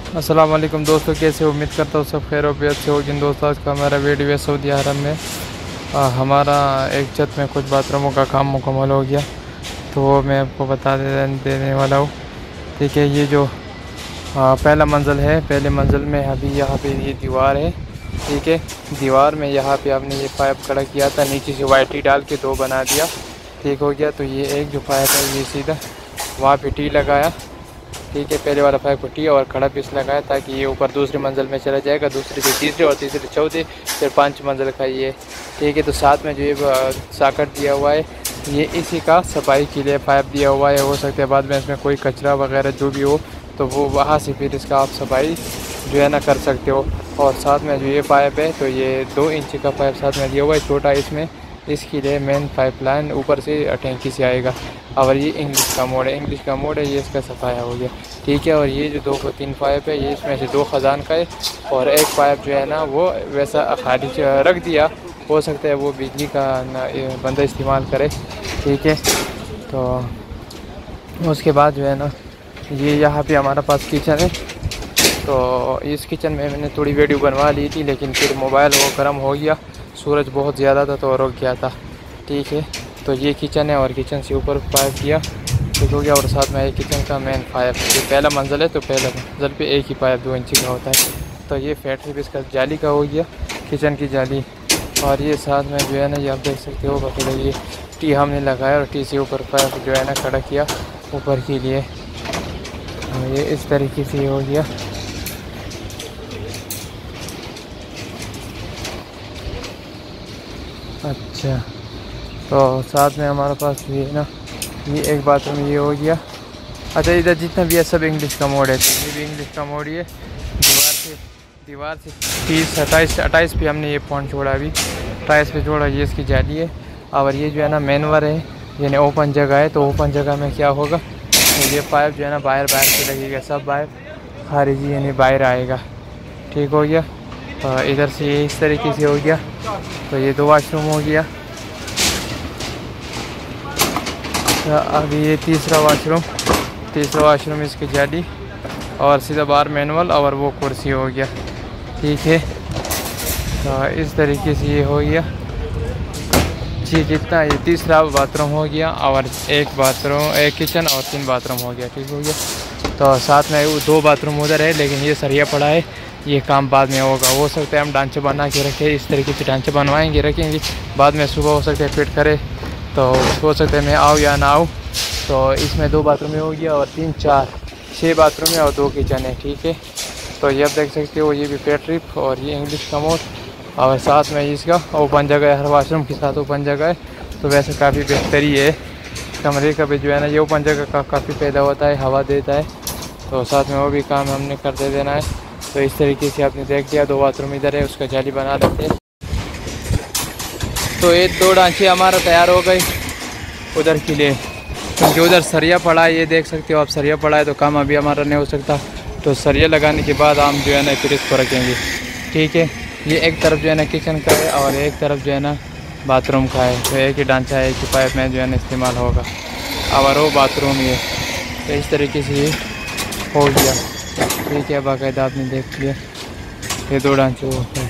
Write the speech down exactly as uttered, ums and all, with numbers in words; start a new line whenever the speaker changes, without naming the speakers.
अस्सलाम वालेकुम दोस्तों, कैसे उम्मीद करता हूँ सब खैर वाफियत से होगी। दोस्तों आज का हमारा वीडियो है सऊदी अरब में। आ, हमारा एक छत में कुछ बाथरूमों का काम मुकम्मल हो गया, तो वो मैं आपको बता दे, देने वाला हूँ। ठीक है, ये जो आ, पहला मंजिल है, पहले मंजिल में अभी यहाँ पे ये दीवार है। ठीक है, दीवार में यहाँ पे आपने ये पाइप खड़ा किया था, नीचे से वाइटी डाल के दो बना दिया। ठीक हो गया, तो ये एक जो पाइप है ये सीधा वहाँ पे टी लगाया। ठीक है, पहले वाला पाइप को टी और खड़ा पीस लगाया ताकि ये ऊपर दूसरी मंजिल में चला जाएगा, दूसरी से तीसरी और तीसरी चौथी, फिर पांच मंजिल का ये। ठीक है, तो साथ में जो ये साकट दिया हुआ है ये इसी का सफाई के लिए पाइप दिया हुआ है। हो सकता है बाद में इसमें कोई कचरा वगैरह जो भी हो तो वो वहाँ से फिर इसका आप सफाई जो है ना कर सकते हो। और साथ में जो ये पाइप है तो ये दो इंच का पाइप साथ में दिया हुआ है, छोटा इसमें, इसके लिए मेन पाइपलाइन ऊपर से टैंकी से आएगा। और ये इंग्लिश का मोड है, इंग्लिश का मोड है, ये इसका सफाया हो गया। ठीक है, और ये जो दो तीन पाइप है ये इसमें से दो ख़जान का है और एक पाइप जो है ना वो वैसा खाली रख दिया, हो सकता है वो बिजली का ना बंदा इस्तेमाल करे। ठीक है, तो उसके बाद जो है ना ये यहाँ पे हमारा पास किचन है। तो इस किचन में मैंने थोड़ी वीडियो बनवा ली थी, लेकिन फिर मोबाइल वो गर्म हो गया, सूरज बहुत ज़्यादा था तो रुक गया था। ठीक है, तो ये किचन है और किचन से ऊपर पाइप किया, ठीक हो गया। और साथ में एक किचन का मेन पाइप, ये पहला मंजिल है तो पहला मंजिल पे एक ही पाइप दो इंची का होता है। तो ये फैक्ट्री भी इसका जाली का हो गया, किचन की जाली। और ये साथ में जो है ना ये आप देख सकते हो, बाकी ये टी हमने लगाया और टी से ऊपर पाइप जो है ना खड़ा किया ऊपर के लिए। ये इस तरीके से हो गया। अच्छा, तो साथ में हमारे पास ये ना ये एक बाथरूम ये हो गया। अच्छा, इधर जितना भी है सब इंग्लिश का मोड है, तो ये भी इंग्लिश का मोड ही है। दीवार से दीवार से तीस अट्ठाईस अट्ठाईस पे हमने ये पॉइंट छोड़ा, अभी अट्ठाईस पे छोड़ा, ये इसकी जाली है। और ये जो है ना मैनवर है, यानी ओपन जगह है, तो ओपन जगह में क्या होगा, तो ये पाइप जो है ना बाहर बाहर से लगेगा, सब पाइप खारिजी यानी बाहर आएगा। ठीक हो गया, तो इधर से ये इस तरीके से हो गया। तो ये दो वाशरूम हो गया। तो अभी ये तीसरा वाशरूम, तीसरा वाशरूम इसकी जाली और सीधा बाहर मैनुअल और वो कुर्सी हो गया। ठीक है, तो इस तरीके से ये हो गया जी। जितना ये तीसरा बाथरूम हो गया और एक बाथरूम, एक किचन और तीन बाथरूम हो गया। ठीक हो गया, तो साथ में दो बाथरूम उधर है, लेकिन ये सरिया पड़ा है, ये काम बाद में होगा। हो सकता है हम ढांचे बना के रखें, इस तरीके से ढांचे बनवाएंगे रखेंगे, बाद में सुबह हो सकता है फिट करे, तो हो सकता है मैं आऊँ या ना आऊँ। तो इसमें दो बाथरूम हो गया और तीन चार छः बाथरूम है और दो किचन है। ठीक है, तो ये आप देख सकते हो, ये भी फैक्ट्री और ये इंग्लिश का मोड और साथ में इसका ओपन जगह है, हर वाशरूम के साथ ओपन जगह है। तो वैसे काफ़ी बेहतरी है कमरे का भी जो है ना, ये ओपन जगह का काफ़ी पैदा होता है, हवा देता है। तो साथ में वो भी काम हमने कर दे देना है। तो इस तरीके से आपने देख लिया, दो बाथरूम इधर है, उसका जाली बना देते हैं। तो एक दो ढांचे हमारा तैयार हो गए उधर के लिए, क्योंकि उधर सरिया पड़ा है, ये देख सकते हो आप, सरिया पड़ा है तो काम अभी हमारा नहीं हो सकता। तो सरिया लगाने के बाद हम जो है ना फिर इसको रखेंगे। ठीक है, ये एक तरफ जो है ना किचन का है और एक तरफ जो है ना बाथरूम का है, तो एक ही ढांचा है, एक ही पाइप में जो है ना इस्तेमाल होगा। और वो बाथरूम ये, तो इस तरीके से ये हो गया। ठीक है, बाकायदा आपने देख लिया, ये दो ढांचे होता है।